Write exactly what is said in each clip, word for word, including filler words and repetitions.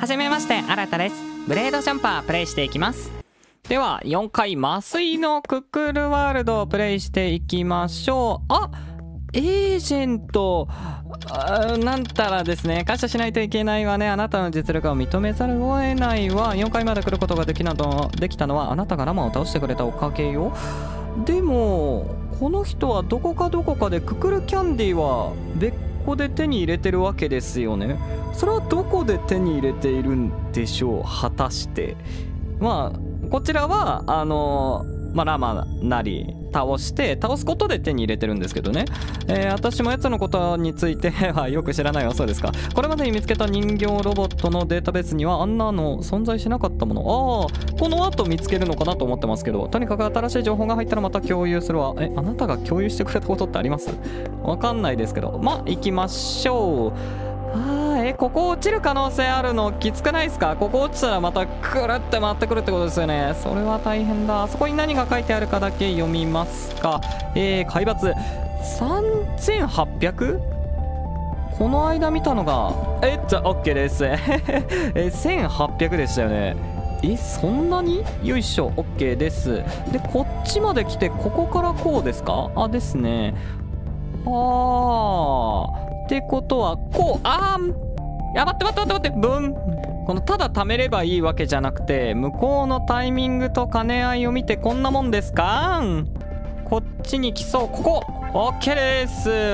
はじめまして、新たです。ブレードジャンパープレイしていきます。ではよんかい麻酔のクックルワールドをプレイしていきましょう。あ、エージェントあなんたらですね。感謝しないといけないわね。あなたの実力を認めざるを得ないわ。よんかいまで来ることができなどできたのはあなたがラマを倒してくれたおかげよ。でもこの人はどこかどこかでククルキャンディは別個で手に入れてるわけですよね。それはどこで手に入れているんでしょう、果たして。まあこちらはあのまあラマなり倒して倒すことで手に入れてるんですけどね。えー、私もやつのことについてはよく知らないわ。そうですか。これまでに見つけた人形ロボットのデータベースにはあんなの存在しなかったもの。ああ、この後見つけるのかなと思ってますけど、とにかく新しい情報が入ったらまた共有するわ。え、あなたが共有してくれたことってあります？わかんないですけど、まあ行きましょう。あーえここ落ちる可能性あるのきつくないですか？ここ落ちたらまたくるって回ってくるってことですよね。それは大変だ。あそこに何が書いてあるかだけ読みますか。えー、海抜さんぜんはっぴゃく？この間見たのがえっと OK ですえせんはっぴゃくでしたよね。えそんなに？よいしょ OK です。でこっちまで来てここからこうですか？あですね。あーってことはこう、あーや待って待って待って待ってブン。このただ貯めればいいわけじゃなくて、向こうのタイミングと兼ね合いを見てこんなもんですか？こっちに来そう。ここ OK です。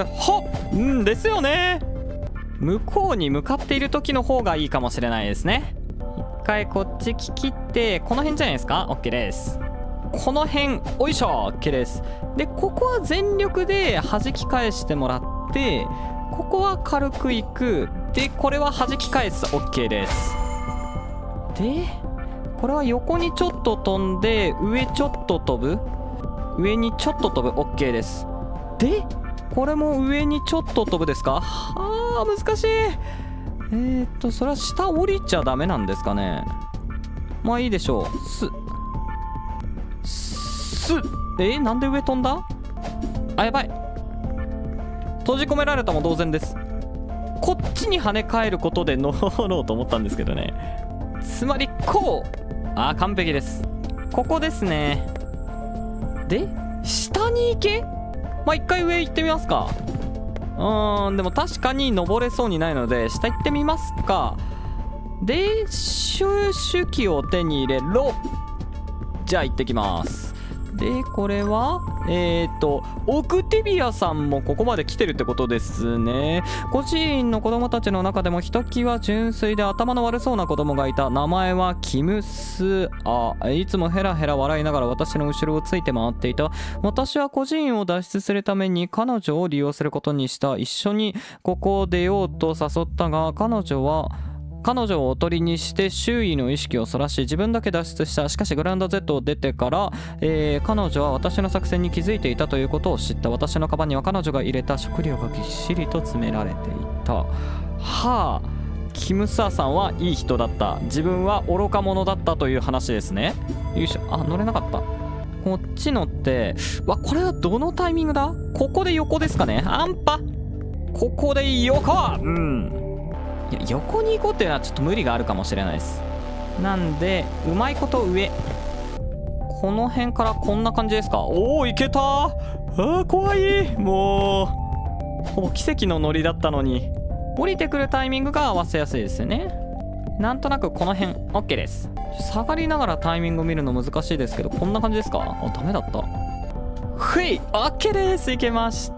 ほっうんですよね。向こうに向かっている時の方がいいかもしれないですね。一回こっち聞きってこの辺じゃないですか。 OK です。この辺おいしょ OK です。でここは全力で弾き返してもらって、ここは軽くいく。でこれは弾き返す OK です。でこれは横にちょっと飛んで上ちょっと飛ぶ、上にちょっと飛ぶ OK です。でこれも上にちょっと飛ぶですか。はあ難しい。えー、っとそれは下降りちゃダメなんですかね。まあいいでしょう。すすえー、なんで上飛んだ？あやばい、閉じ込められたも同然です。こっちに跳ね返ることで乗ろうと思ったんですけどね。つまりこう、あー完璧です。ここですね。で下に行け。まあ一回上行ってみますか。うーんでも確かに登れそうにないので下行ってみますか。で収集機を手に入れろ。じゃあ行ってきます。でこれはえっとオクティビアさんもここまで来てるってことですね。孤児院の子供たちの中でもひときわ純粋で頭の悪そうな子供がいた。名前はキムス。あいつもヘラヘラ笑いながら私の後ろをついて回っていた。私は孤児院を脱出するために彼女を利用することにした。一緒にここを出ようと誘ったが、彼女は彼女をおとりにして周囲の意識をそらし自分だけ脱出した。しかしグランド Z を出てから、えー、彼女は私の作戦に気づいていたということを知った。私のカバンには彼女が入れた食料がぎっしりと詰められていた。はあキムサーさんはいい人だった。自分は愚か者だったという話ですね。よいしょ。あ乗れなかった。こっち乗ってわこれはどのタイミングだ。ここで横ですかね。アンパここで横。うんいや横に行こうっていうのはちょっと無理があるかもしれないです。なんでうまいこと上この辺からこんな感じですか。おおいけた。あー怖い。もうほぼ奇跡のノリだったのに。降りてくるタイミングが合わせやすいですよね。なんとなくこの辺 OK です。下がりながらタイミングを見るの難しいですけどこんな感じですか。あダメだった。ふい OK です。いけました。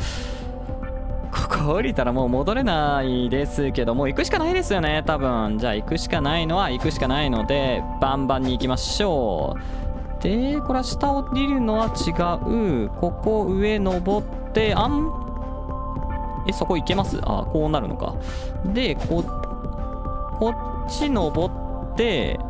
ここ降りたらもう戻れないですけどもう行くしかないですよね多分。じゃあ行くしかないのは行くしかないのでバンバンに行きましょう。でこれは下降りるのは違う。ここ上登ってあんえそこ行けます。あこうなるのか。でここっち登って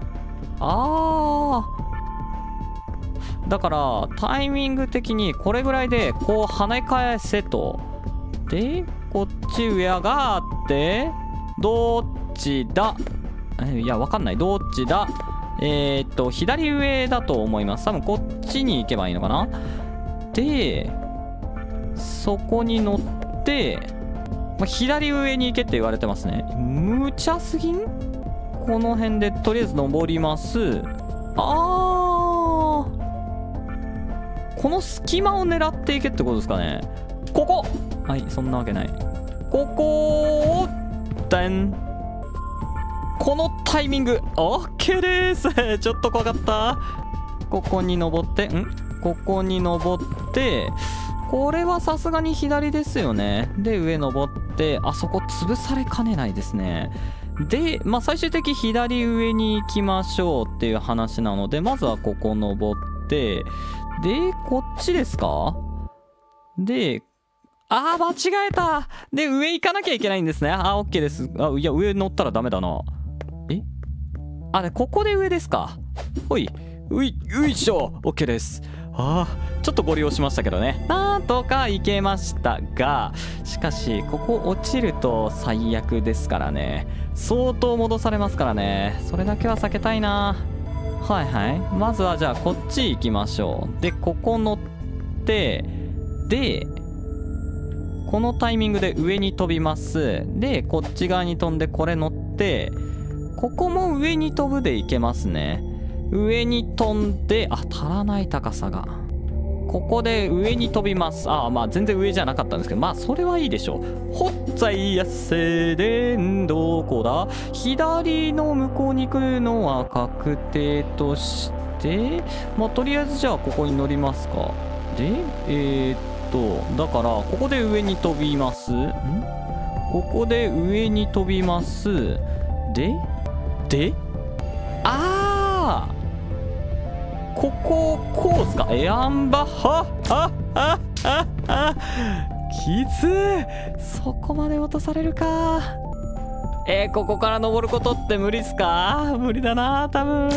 あーだからタイミング的にこれぐらいでこう跳ね返せと。でこっち上上がってどっちだいやわかんない。どっちだえー、っと左上だと思います。多分こっちに行けばいいのかな。でそこに乗ってまあ、左上に行けって言われてますね。無茶すぎん？この辺でとりあえず登ります。あー、この隙間を狙っていけってことですかね。ここ、はい、そんなわけない。ここをダン、このタイミング OK です。ちょっと怖かった。ここに登って、んここに登って、これはさすがに左ですよね。で上登って、あそこ潰されかねないですね。で、まあ、最終的左上に行きましょうっていう話なので、まずはここ登って、でこっちですか？で、あー間違えた。で上行かなきゃいけないんですね。あー OK です。あ、いや上乗ったらダメだな。え、あれここで上ですか？ほい、ういういしょ、 OK です。あーちょっとご利用しましたけどね、なんとかいけましたが、しかしここ落ちると最悪ですからね。相当戻されますからね。それだけは避けたいな。はいはい、まずはじゃあこっち行きましょう。でここ乗って、でこのタイミングで上に飛びます。でこっち側に飛んでこれ乗って、ここも上に飛ぶでいけますね。上に飛んで、あ、足らない高さが。ここで上に飛びます。あ、まあ全然上じゃなかったんですけど、まあそれはいいでしょう。ほっざいやせでん、どこだ？左の向こうに来るのは確定として、まあとりあえずじゃあここに乗りますか。で、えー、っと、だからここで上に飛びます。ん？ここで上に飛びます。で、で、ああ。こここうっすか？エアンバはははははきつー。そこまで落とされるか。えー、ここから登ることって無理っすか？無理だな多分。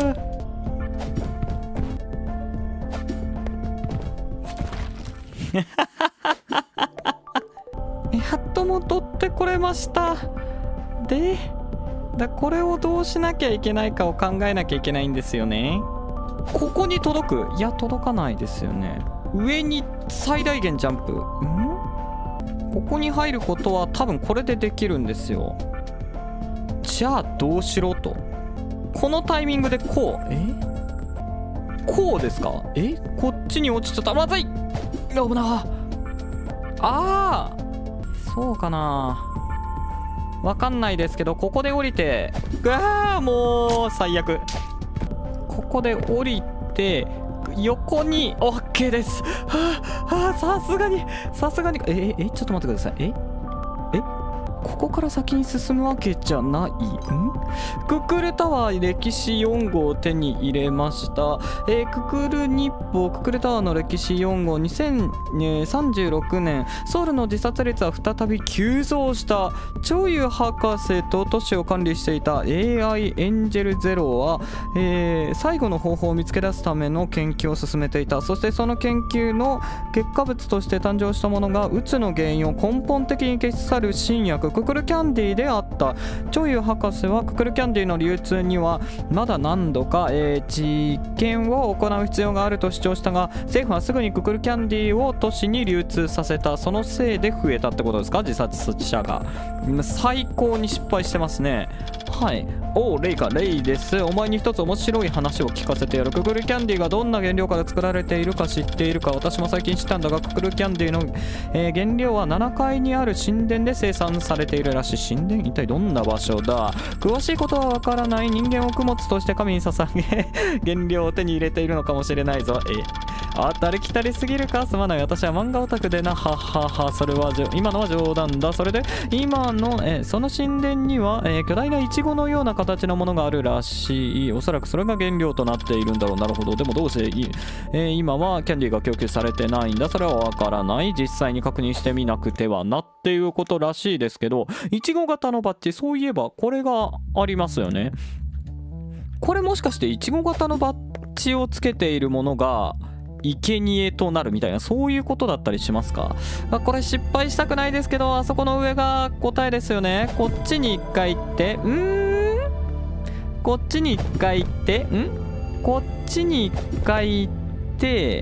やっと戻ってこれました。でだこれをどうしなきゃいけないかを考えなきゃいけないんですよね。ここに届く？いや届かないですよね。上に最大限ジャンプ。ん？ここに入ることは多分これでできるんですよ。じゃあどうしろと。このタイミングでこう、えこうですか？えこっちに落ちちゃった。まずい。危な。ああそうかな、わかんないですけど、ここで降りて、うわーもう最悪。ここで降りて横に OK です。はあ、はあ、さすがにさすがにええちょっと待ってください。ええここから先に進むわけじゃないん？クックルタワー歴史よん号を手に入れました。えー、ククル日報ククルタワーの歴史よん号にせんさんじゅうろくねん、ソウルの自殺率は再び急増した。チョユ博士と都市を管理していた エーアイ エンジェルゼロは、えー、最後の方法を見つけ出すための研究を進めていた。そしてその研究の結果物として誕生したものがうつの原因を根本的に消し去る新薬ククルキャンディーであった。チョユ博士はククルキャンディーの流通にはまだ何度か、えー、実験を行う必要があると主張したが、政府はすぐにククルキャンディーを都市に流通させた。そのせいで増えたってことですか、自殺者が。最高に失敗してますね。はい。おうレイか、レイです。お前に一つ面白い話を聞かせてやる。ククルキャンディーがどんな原料から作られているか知っているか？私も最近知ったんだが、ククルキャンディーの、えー、原料はななかいにある神殿で生産されているらしい。神殿？一体どんな場所だ？詳しいことはわからない。人間を供物として神に捧げ原料を手に入れているのかもしれないぞ。えあったりきたりすぎるか。すまない、私は漫画オタクでな。はっはっは。それはじょ今のは冗談だ。それで今のえその神殿には、えー、巨大なイチゴのような形のものがあるらしい。おそらくそれが原料となっているんだろう。なるほど。でもどうしてい、えー、今はキャンディーが供給されてないんだ。それはわからない。実際に確認してみなくてはなっていうことらしいですけど、イチゴ型のバッジ、そういえばこれがありますよね。これもしかしてイチゴ型のバッジをつけているものが生贄となるみたいな、そういうことだったりしますか？あ、これ失敗したくないですけど、あそこの上が答えですよね。こっちに一回行って、うーんこっちに一回行って、んこっちに一回行って、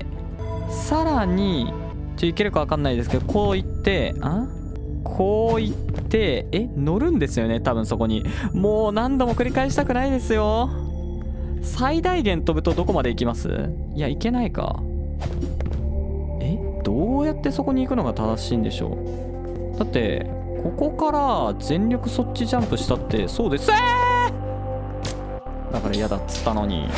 さらにちょいけるか分かんないですけど、こう行って、あこう行って、え乗るんですよね多分そこに。もう何度も繰り返したくないですよ。最大限飛ぶとどこまで行きます？いや行けないか。えどうやってそこに行くのが正しいんでしょう。だってここから全力そっちジャンプしたってそうです。えー、だから嫌だっつったのに。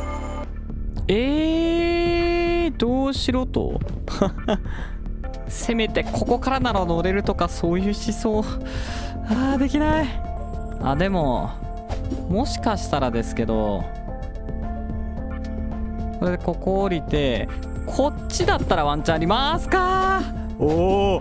えー、どうしろとせめてここからなら乗れるとかそういう思想。あーできない。あでももしかしたらですけど、これでここ降りてこっちだったらワンチャンありますか。お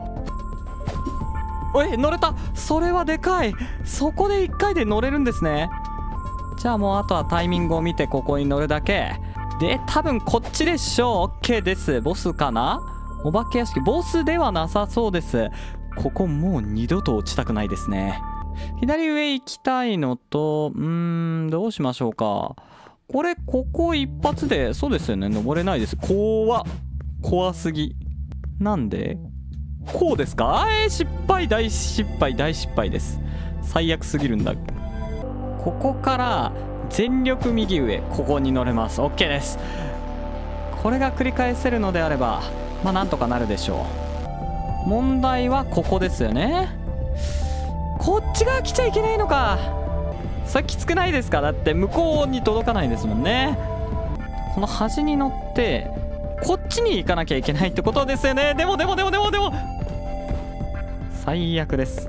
おえ乗れた。それはでかい。そこでいっかいで乗れるんですね。じゃあもうあとはタイミングを見てここに乗るだけで、多分こっちでしょう。 OK です。ボスかな。お化け屋敷ボスではなさそうです。ここもう二度と落ちたくないですね。左上行きたいのと、うーんどうしましょうか。これここ一発でそうですよね。登れないです。怖っ怖すぎ。なんでこうですか。えー、失敗大失敗大失敗です。最悪すぎるんだ。ここから全力右上ここに乗れます。 OK です。これが繰り返せるのであればまあなんとかなるでしょう。問題はここですよね。こっち側来ちゃいけないのか。それきつくないですか。だって向こうに届かないですもんね。この端に乗ってこっちに行かなきゃいけないってことですよね。でもでもでもでもでも最悪です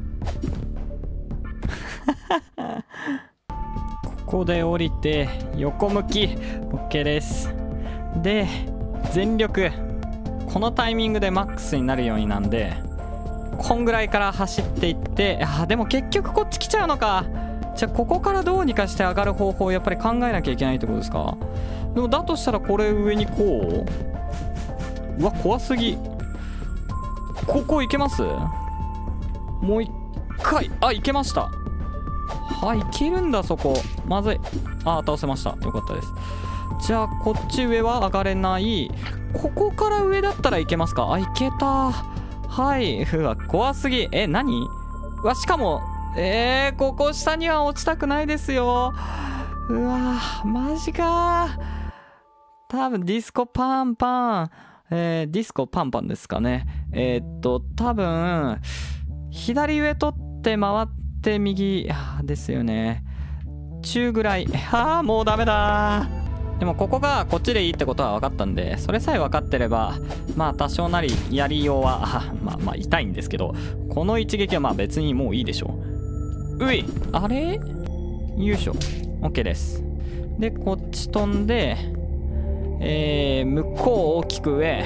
ここで降りて横向き OK です。で全力このタイミングでマックスになるようになんでこんぐらいから走っていって、あでも結局こっち来ちゃうのか。じゃあここからどうにかして上がる方法をやっぱり考えなきゃいけないってことですか。でもだとしたらこれ上にこう、うわ怖すぎ。ここ行けます？もう一回。あ行けました。はい行けるんだそこ。まずい。あ倒せました。よかったです。じゃあこっち上は上がれない。ここから上だったらいけますか。あ行けた。はい。うわ怖すぎ。え何うわしかもえー、ここ下には落ちたくないですよ。うわマジか。多分ディスコパンパン、えー、ディスコパンパンですかね。えー、っと多分左上取って回って右ですよね。中ぐらい。ああもうダメだ。でもここがこっちでいいってことは分かったんで、それさえ分かってればまあ多少なりやりようはあまあまあ痛いんですけど、この一撃はまあ別にもういいでしょう。ういあれよいしょ OK です。でこっち飛んでえー、向こう大きく上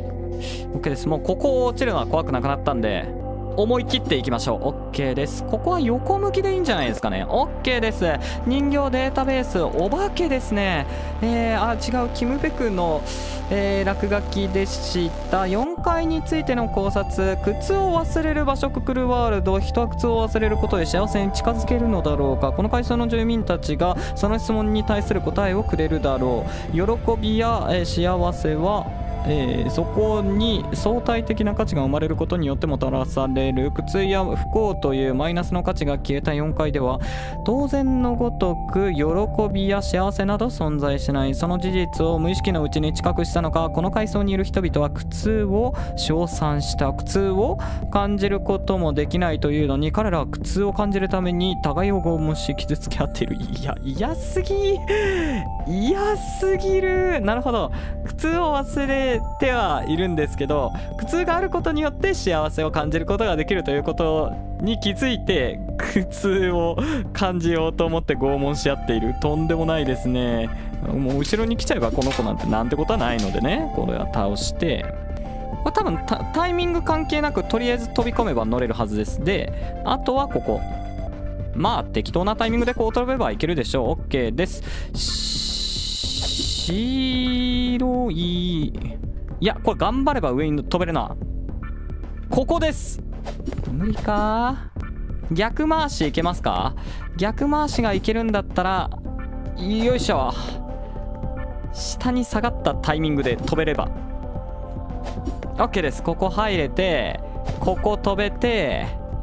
OK です。もうここ落ちるのは怖くなくなったんで思い切っていきましょう。 OK です。ここは横向きでいいんじゃないですかね。 OK です。人形データベースお化けですね。えー、あ違うキムペクの、えー、落書きでした。よんかいについての考察。靴を忘れる場所ククルワールド。人は靴を忘れることで幸せに近づけるのだろうか。この階層の住民たちがその質問に対する答えをくれるだろう。喜びや、えー、幸せはえー、そこに相対的な価値が生まれることによってもたらされる。苦痛や不幸というマイナスの価値が消えたよんかいでは当然のごとく喜びや幸せなど存在しない。その事実を無意識のうちに知覚したのか、この階層にいる人々は苦痛を称賛した。苦痛を感じることもできないというのに彼らは苦痛を感じるために互いを拷問し傷つけ合っている。いや嫌すぎ嫌すぎる。なるほど。苦痛を忘れてはいるんですけど、苦痛があることによって幸せを感じることができるということに気づいて苦痛を感じようと思って拷問し合っている。とんでもないですね。もう後ろに来ちゃえばこの子なんてなんてことはないのでね、これは倒してこれ多分 タ, タイミング関係なくとりあえず飛び込めば乗れるはずです。であとはここまあ適当なタイミングでこう飛べばいけるでしょう。 OK です。白いいやこれ頑張れば上に飛べるな。ここです。無理か。逆回しいけますか。逆回しがいけるんだったらよいしょ下に下がったタイミングで飛べれば OK です。ここ入れてここ飛べて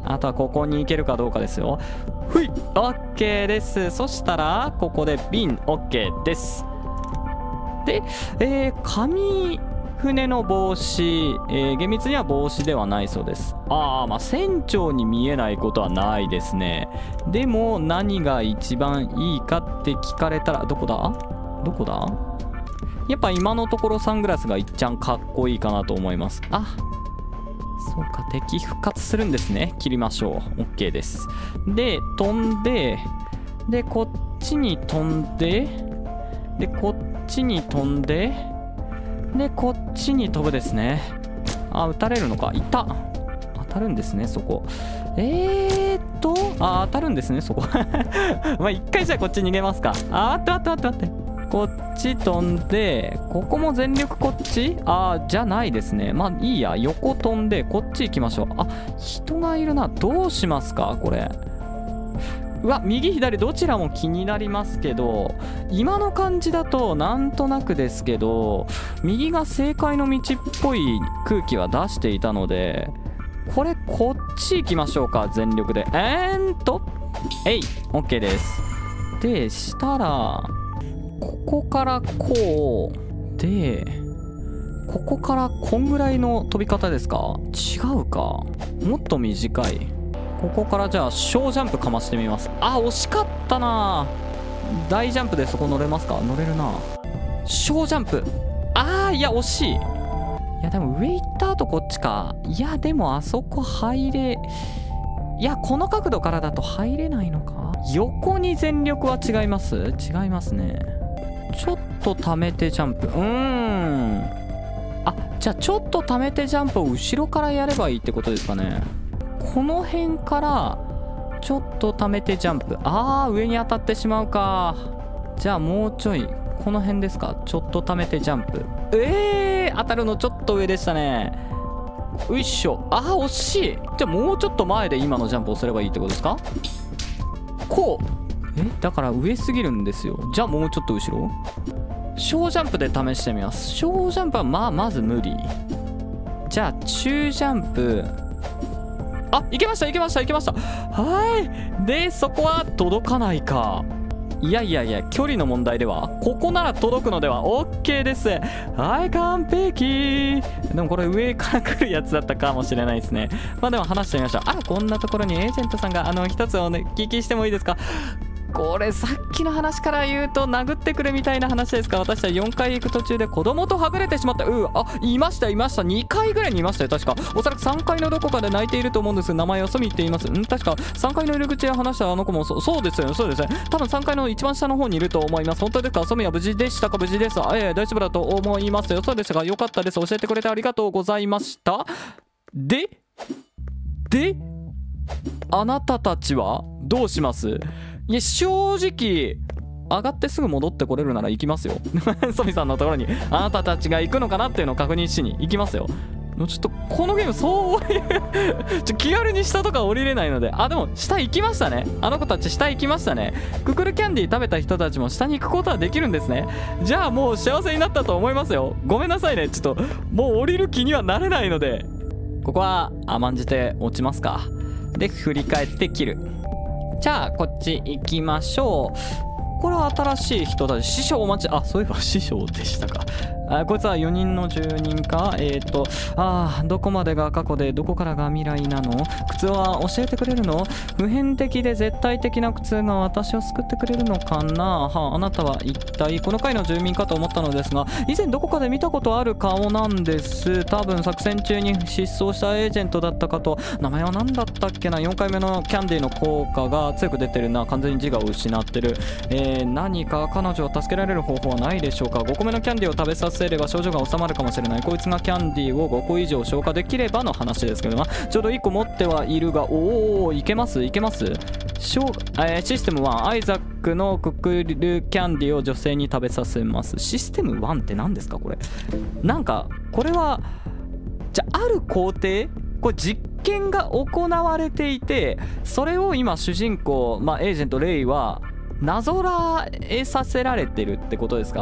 あとはここに行けるかどうかですよ。ふい OK です。そしたらここで瓶 OK です。で、えー、紙船の帽子、えー、厳密には帽子ではないそうです。ああ、まあ船長に見えないことはないですね。でも何が一番いいかって聞かれたら、どこだどこだやっぱ今のところサングラスがいっちゃんかっこいいかなと思います。あ、そうか、敵復活するんですね。切りましょう。 OK です。で飛んで、でこっちに飛んで、でこっちに飛んで、でこっちに飛ぶですね。あ、撃たれるのか。いた。当たるんですねそこ。えーっとあ、当たるんですねそこ。まあ一回じゃあこっち逃げますか。あ、待って待って待って待って、こっち飛んで、ここも全力こっち、あーじゃないですね。まあいいや、横飛んでこっち行きましょう。あ、人がいるな。どうしますかこれ。うわ、右左どちらも気になりますけど、今の感じだとなんとなくですけど、右が正解の道っぽい空気は出していたので、これこっち行きましょうか、全力で。えーんとえい OK です。でしたらここからこうで、ここからこんぐらいの飛び方ですか。違うか、もっと短い。ここからじゃあ小ジャンプかましてみます。あ、惜しかったな。大ジャンプでそこ乗れますか。乗れるな。小ジャンプ、あーいや惜しい。いやでも上行った後こっちか。いやでもあそこ入れ、いやこの角度からだと入れないのか。横に全力は違います。違いますね。ちょっと溜めてジャンプ、うーん、あ、じゃあちょっと溜めてジャンプを後ろからやればいいってことですかね。この辺からちょっと溜めてジャンプ、あー上に当たってしまうか。じゃあもうちょいこの辺ですか。ちょっと溜めてジャンプ、えー当たるのちょっと上でしたね。よいしょ、あー惜しい。じゃあもうちょっと前で今のジャンプをすればいいってことですか。こう、えだから上すぎるんですよ。じゃあもうちょっと後ろ、小ジャンプで試してみます。小ジャンプはまあまず無理。じゃあ中ジャンプ、あ、いけましたいけましたいけました。はい。でそこは届かないか。いやいやいや、距離の問題では、ここなら届くのでは。 OK です。はい、完璧。でもこれ上から来るやつだったかもしれないですね。まあでも話してみましょう。あ、こんなところにエージェントさんが、あの一つお聞きしてもいいですか。これさっきの話から言うと殴ってくるみたいな話ですか。私はよんかい行く途中で子供とはぐれてしまった。うあ、いましたいました。にかいぐらいにいましたよ確か。おそらくさんかいのどこかで泣いていると思うんです。名前をソミって言います。ん確かさんかいの入り口で話したあの子もそそうですよね、そうですね。多分さんかいの一番下の方にいると思います。本当ですか。ソミは無事でしたか。無事です。ええ、大丈夫だと思いますよ。そうですが、よかったです。教えてくれてありがとうございました。でであなたたちはどうします。いや正直上がってすぐ戻ってこれるなら行きますよ。ソミさんのところにあなたたちが行くのかなっていうのを確認しに行きますよ。ちょっとこのゲームそういうちょ気軽に下とか降りれないので。あ、でも下行きましたね。あの子たち下行きましたね。ククルキャンディー食べた人たちも下に行くことはできるんですね。じゃあもう幸せになったと思いますよ。ごめんなさいね、ちょっともう降りる気にはなれないので、ここは甘んじて落ちますか。で振り返って切る。じゃあこっち行きましょう。これは新しい人たち。師匠お待ち。あ、そういえば師匠でしたか。あ、こいつはよにんの住人か。えっとあーどこまでが過去でどこからが未来なの。苦痛は教えてくれるの。普遍的で絶対的な苦痛が私を救ってくれるのかな。はあ、あなたは一体この階の住民かと思ったのですが、以前どこかで見たことある顔なんです。多分作戦中に失踪したエージェントだったかと。名前は何だったっけな。よんかいめのキャンディーの効果が強く出てるな。完全に自我を失ってる。えー、何か彼女を助けられる方法はないでしょうか。ごこめのキャンディーを食べさせれば症状が治まるかもしれない。こいつがキャンディーをごこ以上消化できればの話ですけど、まあ、ちょうどいっこ持ってはいるが、おおいけますいけますしょう、えー、システムワン、アイザックのククルキャンディーを女性に食べさせます。システムワンって何ですかこれ。なんかこれはじゃあある工程、これ実験が行われていて、それを今主人公、まあ、エージェントレイはなぞらえさせられてるってことですか。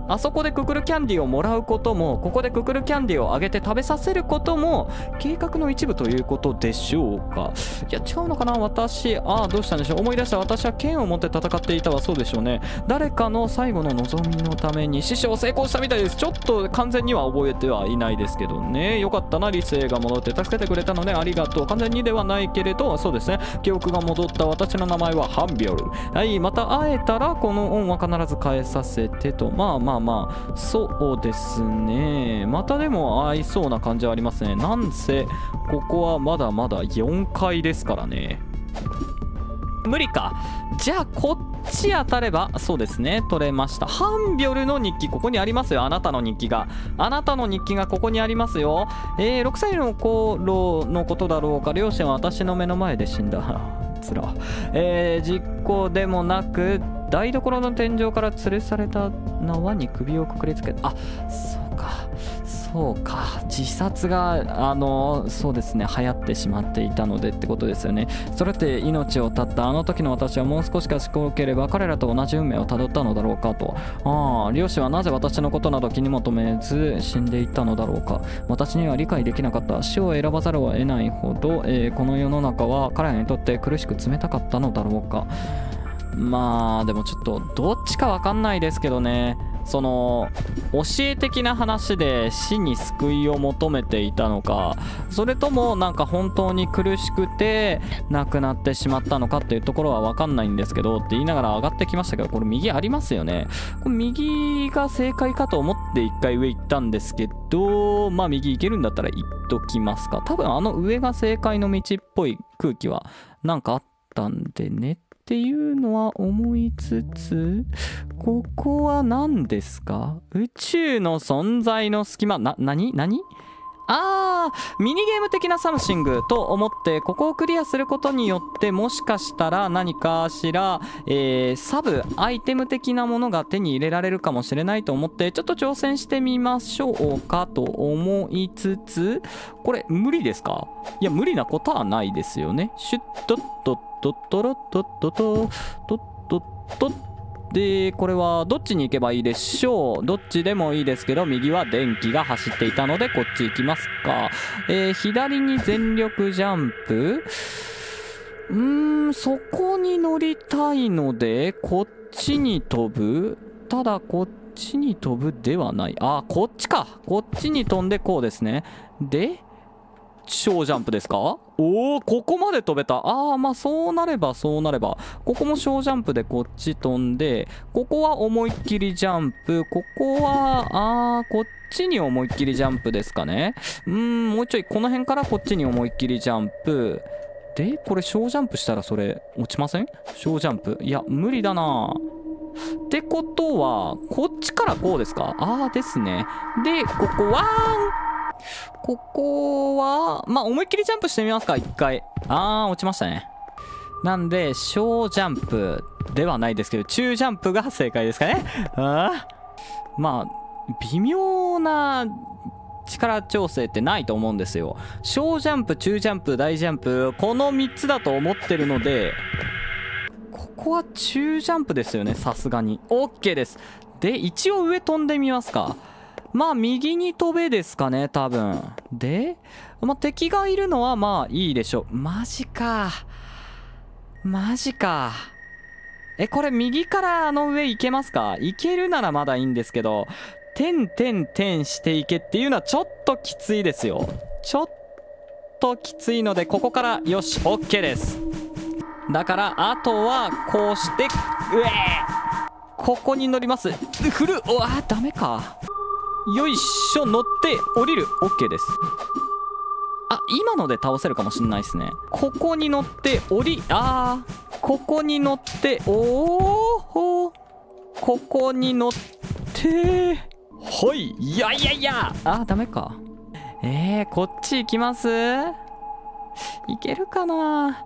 あそこでククルキャンディーをもらうことも、ここでククルキャンディーをあげて食べさせることも計画の一部ということでしょうか。いや違うのかな。私ああどうしたんでしょう。思い出した。私は剣を持って戦っていたわ。そうでしょうね。誰かの最後の望みのために師匠成功したみたいです。ちょっと完全には覚えてはいないですけどね。よかったな、理性が戻って助けてくれたのでありがとう。完全にではないけれど、そうですね、記憶が戻った。私の名前はハンビョル。はい、また会えたらこの恩は必ず返させてと。まあまあまあ、そうですね。またでも会いそうな感じはありますね。なんせここはまだまだよんかいですからね。無理か。じゃあこっち当たれば、そうですね、取れました。ハンビョルの日記ここにありますよ。あなたの日記があなたの日記がここにありますよ。えー、ろくさいの頃のことだろうか。両親は私の目の前で死んだ。つら。えー、実行でもなく台所の天井から吊るされた縄に首をくくりつけた。あ、そうかそうか、自殺があのそうですね流行ってしまっていたのでってことですよね。それって命を絶ったあの時の私はもう少し賢ければ彼らと同じ運命をたどったのだろうかと。ああ、両親はなぜ私のことなど気にも留めず死んでいったのだろうか。私には理解できなかった。死を選ばざるを得ないほど、えー、この世の中は彼らにとって苦しく冷たかったのだろうか。まあでもちょっとどっちかわかんないですけどね。その教え的な話で死に救いを求めていたのか、それともなんか本当に苦しくて亡くなってしまったのかっていうところは分かんないんですけどって言いながら上がってきましたけど、これ右ありますよね。これ右が正解かと思って一回上行ったんですけど、まあ右行けるんだったら行っときますか。多分あの上が正解の道っぽい空気はなんかあったんでねっていうのは思いつつ、ここは何ですか？宇宙の存在の隙間、な、なになにあー、ミニゲーム的なサムシングと思ってここをクリアすることによってもしかしたら何かしら、えー、サブアイテム的なものが手に入れられるかもしれないと思ってちょっと挑戦してみましょうかと思いつつ、これ無理ですか？いや無理なことはないですよね。シュッとっとっとっとろっとっとととっとっとで、これはどっちに行けばいいでしょう。どっちでもいいですけど右は電気が走っていたのでこっち行きますか。えー、左に全力ジャンプ、うーんそこに乗りたいのでこっちに飛ぶ。ただこっちに飛ぶではない。あーこっちか。こっちに飛んでこうですね。で小ジャンプですか？おお、ここまで飛べた。ああ、まあそうなればそうなればここも小ジャンプでこっち飛んで、ここは思いっきりジャンプ、ここはあーこっちに思いっきりジャンプですかね。うーんもうちょいこの辺からこっちに思いっきりジャンプで、これ小ジャンプしたらそれ落ちません？小ジャンプ、いや無理だな。ってことはこっちからこうですか？ああですね。でここはここはまあ思いっきりジャンプしてみますか一回。あー落ちましたね。なんで小ジャンプではないですけど中ジャンプが正解ですかね。あーまあ微妙な力調整ってないと思うんですよ。小ジャンプ中ジャンプ大ジャンプこのみっつだと思ってるので、ここは中ジャンプですよねさすがに。 OK です。で一応上飛んでみますか。まあ右に飛べですかね多分で、まあ、敵がいるのはまあいいでしょう。マジかマジか。えこれ右からあの上行けますか？行けるならまだいいんですけど、点点点していけっていうのはちょっときついですよ。ちょっときついのでここからよし OK です。だからあとはこうしてうえーここに乗ります。振る。うわーダメか。よいしょ乗って降りる。 OK です。あ今ので倒せるかもしんないですね。ここに乗って降りあーここに乗っておおここに乗ってはいいやいやいやあーダメか。えー、こっち行きます？いけるかな。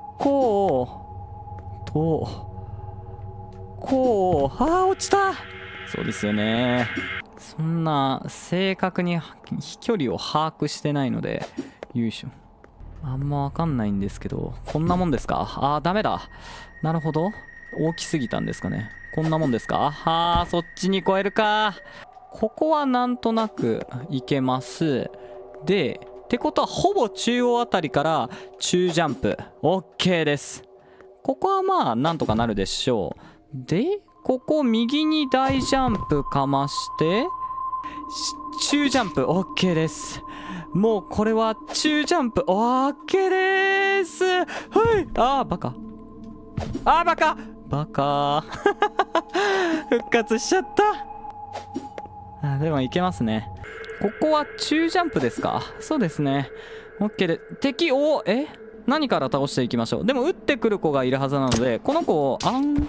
こうとこうあー落ちた。そうですよね。そんな正確に飛距離を把握してないのでよいしょあんま分かんないんですけど、こんなもんですか。あーダメだ。なるほど大きすぎたんですかね。こんなもんですか。あはー、そっちに越えるか。ここはなんとなくいけます。でってことはほぼ中央あたりから中ジャンプ OK です。ここはまあなんとかなるでしょう。でここ右に大ジャンプかまして中ジャンプ OK です。もうこれは中ジャンプ OK です。はい。あーバカあーバカバカ復活しちゃった。あでもいけますね。ここは中ジャンプですか。そうですね。 OK で敵をえ何から倒していきましょう。でも撃ってくる子がいるはずなのでこの子をあん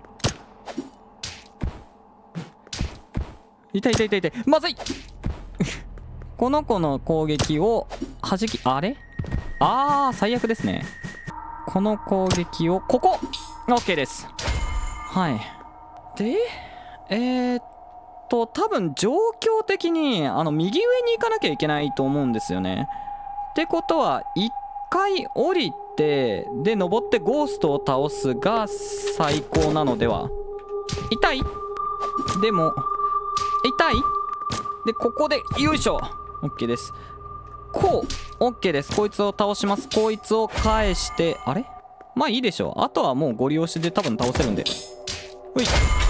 痛い痛い痛い痛いまずいこの子の攻撃を弾きあれあー最悪ですね。この攻撃をここ OK です。はいでえー、っと多分状況的にあの右上に行かなきゃいけないと思うんですよね。ってことは一回降りてで登ってゴーストを倒すが最高なのでは。痛いでも痛いでここでよいしょ OK です。こう OK です。こいつを倒します。こいつを返してあれまあいいでしょう。あとはもうゴリ押しで多分倒せるんでほい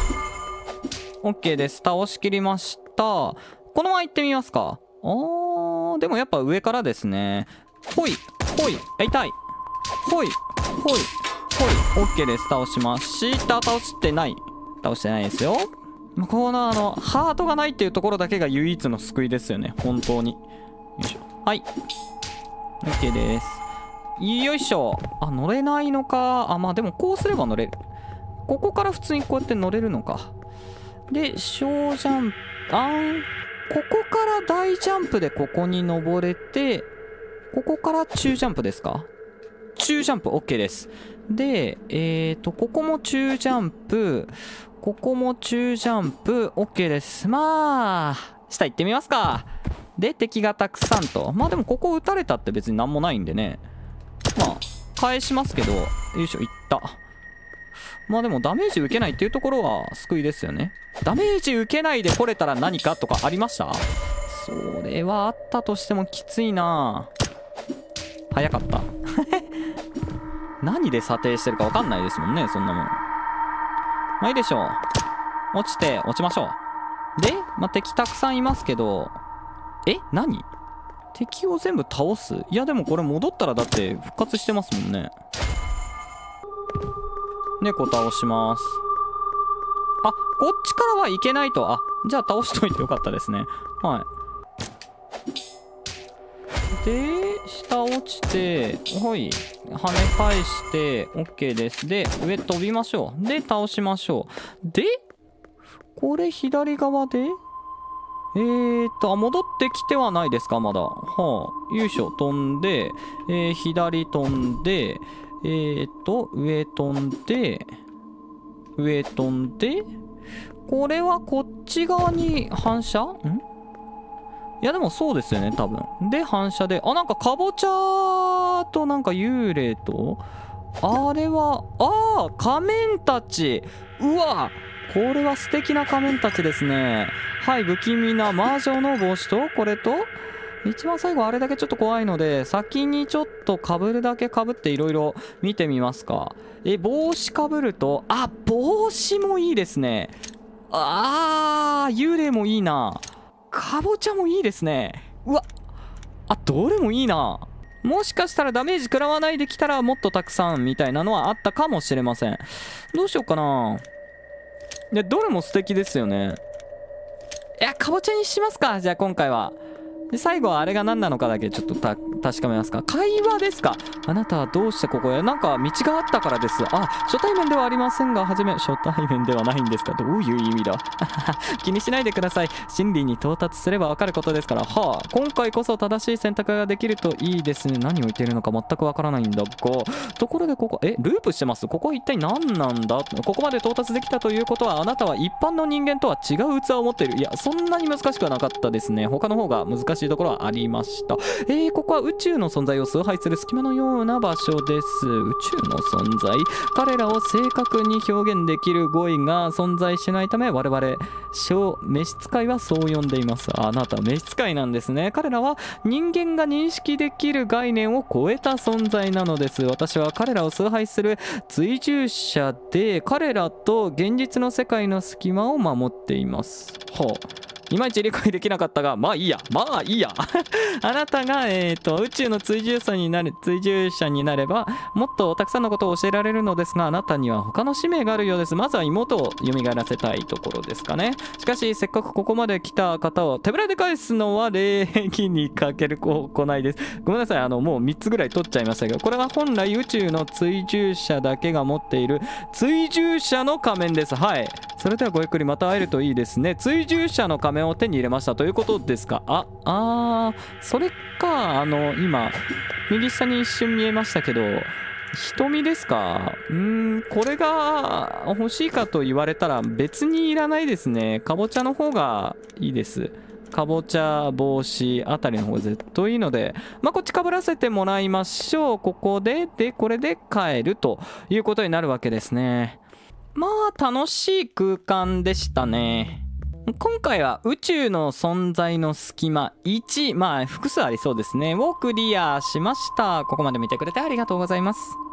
OK です。倒しきりました。このまま行ってみますか。あーでもやっぱ上からですね。ほいほいあ痛いほいほいほい OK です。倒しました。倒してない倒してないですよ。このあのハートがないっていうところだけが唯一の救いですよね本当に。よいしょはい OK です。よいしょあ乗れないのか。あまあでもこうすれば乗れる。ここから普通にこうやって乗れるのか。で小ジャンプあんここから大ジャンプでここに登れてここから中ジャンプですか。中ジャンプ OK です。でえーとここも中ジャンプここも中ジャンプ OK です。まあ下行ってみますか。で敵がたくさんとまあでもここ撃たれたって別になんもないんでねまあ返しますけどよいしょいった。まあでもダメージ受けないっていうところは救いですよね。ダメージ受けないで来れたら何かとかありました。それはあったとしてもきついな。早かった何で査定してるか分かんないですもんねそんなもん。まあいいでしょう。落ちて落ちましょう。で、まあ、敵たくさんいますけどえ何敵を全部倒す。いやでもこれ戻ったらだって復活してますもんね。猫倒します。あこっちからはいけないと。あじゃあ倒しといてよかったですね。はいで下落ちてほい跳ね返して OK です。で上飛びましょう。で倒しましょう。でこれ左側でえーっとあ戻ってきてはないですかまだ。はあよいしょ飛んで、えー、左飛んでえーっと上飛んで上飛んでこれはこっち側に反射んいやでもそうですよね多分。で反射であなんかかぼちゃとなんか幽霊とあれはあー仮面たち。うわこれは素敵な仮面たちですね。はい不気味な魔女の帽子とこれと一番最後あれだけちょっと怖いので先にちょっとかぶるだけかぶっていろいろ見てみますか。え帽子かぶるとあ帽子もいいですね。あー幽霊もいいな。かぼちゃもいいですね。うわあどれもいいな。もしかしたらダメージ食らわないできたらもっとたくさんみたいなのはあったかもしれません。どうしようかな。いやどれも素敵ですよね。いやかぼちゃにしますかじゃあ今回は。で最後はあれが何なのかだけちょっとた確かめますか。会話ですか。あなたはどうしてここへ。なんか道があったからです。あ初対面ではありませんがはじめ初対面ではないんですか。どういう意味だ気にしないでください。真理に到達すれば分かることですから。はあ今回こそ正しい選択ができるといいですね。何を言っているのか全く分からないんだがところでここえループしてます。ここは一体何なんだ。ここまで到達できたということはあなたは一般の人間とは違う器を持っている。いやそんなに難しくはなかったですね。他の方が難しいところはありました。えー、ここは宇宇宙の存在を崇拝する隙間のような場所です。宇宙の存在、彼らを正確に表現できる語彙が存在しないため、我々小召使いはそう呼んでいます。あなた召使いなんですね。彼らは人間が認識できる概念を超えた存在なのです。私は彼らを崇拝する追従者で、彼らと現実の世界の隙間を守っています。ほう、いまいち理解できなかったが、まあいいや、まあいいや。あなたが、えーと、宇宙の追従者になれ、追従者になれば、もっとたくさんのことを教えられるのですが、あなたには他の使命があるようです。まずは妹を蘇らせたいところですかね。しかし、せっかくここまで来た方を手ぶらで返すのは礼儀に欠ける行いです。ごめんなさい、あの、もうみっつぐらい取っちゃいましたけど、これは本来宇宙の追従者だけが持っている追従者の仮面です。はい。それではごゆっくりまた会えるといいですね。追従者の仮面を手に入れましたということですか。あ、あー、それか、あの、今、右下に一瞬見えましたけど、瞳ですか。うーん、これが欲しいかと言われたら別にいらないですね。かぼちゃの方がいいです。かぼちゃ、帽子あたりの方がずっといいので、まあ、こっちかぶらせてもらいましょう。ここで、で、これで帰るということになるわけですね。まあ、楽しい空間でしたね。今回は宇宙の存在の隙間いち、まあ複数ありそうですね、をクリアしました。ここまで見てくれてありがとうございます。